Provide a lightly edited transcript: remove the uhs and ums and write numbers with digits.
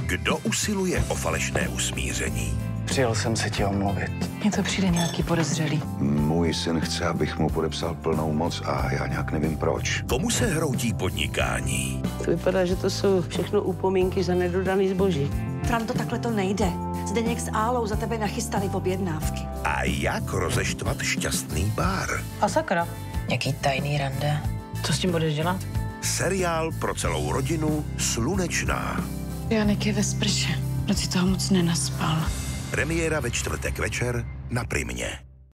Kdo usiluje o falešné usmíření? Přijel jsem se ti omluvit. Mně to přijde nějaký podezřelý. Můj syn chce, abych mu podepsal plnou moc a já nějak nevím proč. Komu se hroutí podnikání? To vypadá, že to jsou všechno upomínky za nedodaný zboží. Franto, takhle to nejde. Zdeněk s Álou za tebe nachystali objednávky. A jak rozeštvat šťastný pár? A sakra. Jaký tajný rande. Co s tím budeš dělat? Seriál pro celou rodinu Slunečná. Janek je ve sprše. Proč si toho moc nenaspal? Premiéra ve čtvrtek večer na Primě.